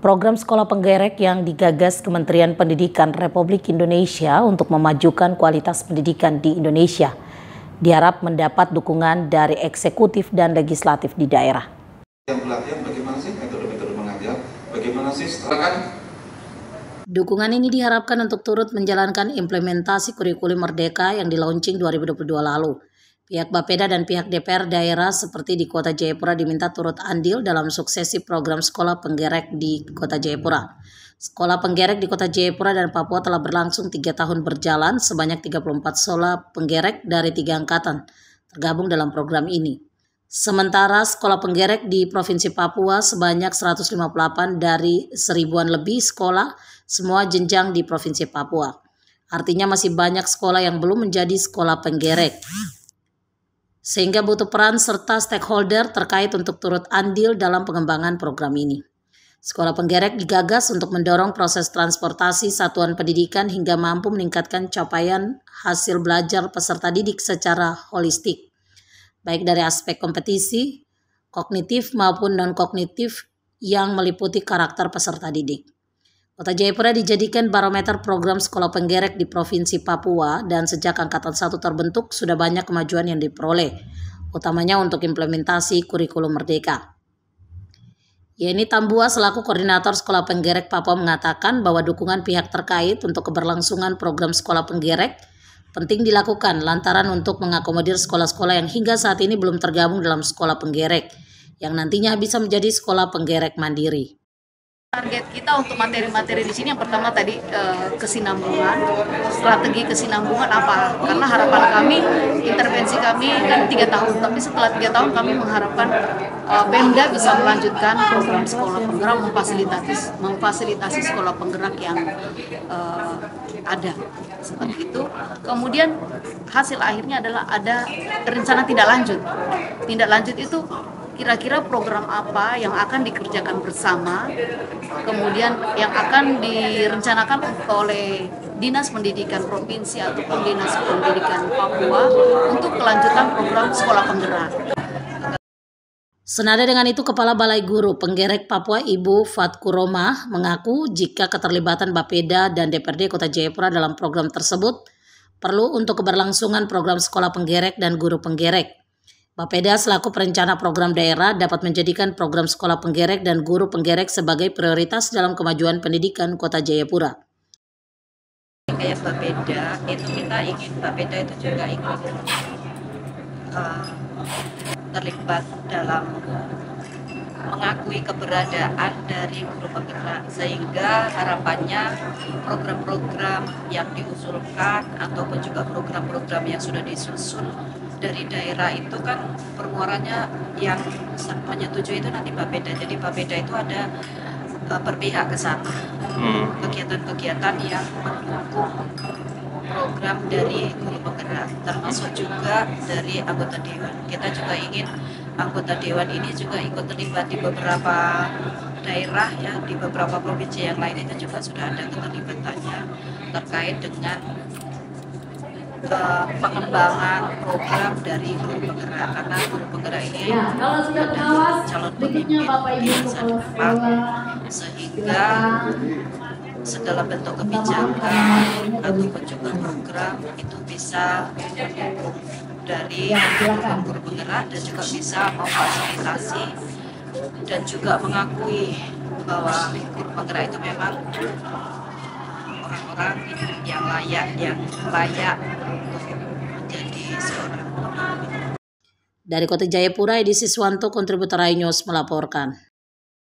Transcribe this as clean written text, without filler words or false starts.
Program sekolah penggerek yang digagas Kementerian Pendidikan Republik Indonesia untuk memajukan kualitas pendidikan di Indonesia diharap mendapat dukungan dari eksekutif dan legislatif di daerah. Yang pelatihan bagaimana sih metode-metode mengajar, bagaimana sih setelahkan? Dukungan ini diharapkan untuk turut menjalankan implementasi kurikulum Merdeka yang di-launching 2022 lalu. Pihak Bapeda dan pihak DPR daerah seperti di Kota Jayapura diminta turut andil dalam suksesi program sekolah penggerek di Kota Jayapura. Sekolah penggerek di Kota Jayapura dan Papua telah berlangsung 3 tahun berjalan, sebanyak 34 sekolah penggerek dari 3 angkatan tergabung dalam program ini. Sementara sekolah penggerek di Provinsi Papua sebanyak 158 dari 1000-an lebih sekolah, semua jenjang di Provinsi Papua. Artinya masih banyak sekolah yang belum menjadi sekolah penggerek. Sehingga butuh peran serta stakeholder terkait untuk turut andil dalam pengembangan program ini. Sekolah penggerek digagas untuk mendorong proses transportasi satuan pendidikan hingga mampu meningkatkan capaian hasil belajar peserta didik secara holistik, baik dari aspek kompetisi, kognitif maupun non-kognitif yang meliputi karakter peserta didik. Kota Jayapura dijadikan barometer program sekolah penggerek di Provinsi Papua dan sejak Angkatan 1 terbentuk sudah banyak kemajuan yang diperoleh, utamanya untuk implementasi kurikulum Merdeka. Yeni Tambua selaku koordinator sekolah penggerek Papua mengatakan bahwa dukungan pihak terkait untuk keberlangsungan program sekolah penggerek penting dilakukan lantaran untuk mengakomodir sekolah-sekolah yang hingga saat ini belum tergabung dalam sekolah penggerek, yang nantinya bisa menjadi sekolah penggerek mandiri. Target kita untuk materi-materi di sini yang pertama tadi kesinambungan, strategi kesinambungan apa? Karena harapan kami, intervensi kami kan 3 tahun, tapi setelah 3 tahun kami mengharapkan Pemda bisa melanjutkan program sekolah penggerak, memfasilitasi sekolah penggerak yang ada seperti itu. Kemudian hasil akhirnya adalah ada rencana tindak lanjut. Tindak lanjut itu kira-kira program apa yang akan dikerjakan bersama, kemudian yang akan direncanakan oleh Dinas Pendidikan Provinsi ataupun Dinas Pendidikan Papua untuk kelanjutan program sekolah penggerak. Senada dengan itu, Kepala Balai Guru Penggerek Papua Ibu Fatkuromah mengaku jika keterlibatan Bapeda dan DPRD Kota Jayapura dalam program tersebut perlu untuk keberlangsungan program sekolah penggerek dan guru penggerek. Bapeda selaku perencana program daerah dapat menjadikan program sekolah penggerek dan guru penggerek sebagai prioritas dalam kemajuan pendidikan Kota Jayapura. Kayak Bapeda itu kita ingin Bapeda itu juga ikut terlibat dalam mengakui keberadaan dari guru penggerak, sehingga harapannya program-program yang diusulkan ataupun juga program-program yang sudah disusun dari daerah itu kan permuarannya yang menyetujui itu nanti Bapeda. Jadi Bapeda itu ada berpihak ke sana, kegiatan-kegiatan yang mendukung program dari guru penggerak, termasuk juga dari anggota dewan. Kita juga ingin anggota dewan ini juga ikut terlibat di beberapa daerah, ya, di beberapa provinsi yang lain itu juga sudah ada keterlibatannya terkait dengan pengembangan program dari guru penggerak, karena guru penggerak ini adalah calon pemimpin di masa depan, sehingga segala bentuk kebijakan ataupun juga program itu bisa mendukung dari guru penggerak dan juga bisa memfasilitasi dan juga mengakui bahwa guru penggerak itu memang orang-orang yang layak untuk menjadi seorang pemimpin. Dari Kota Jayapura, Edi Siswanto, kontributor iNews melaporkan.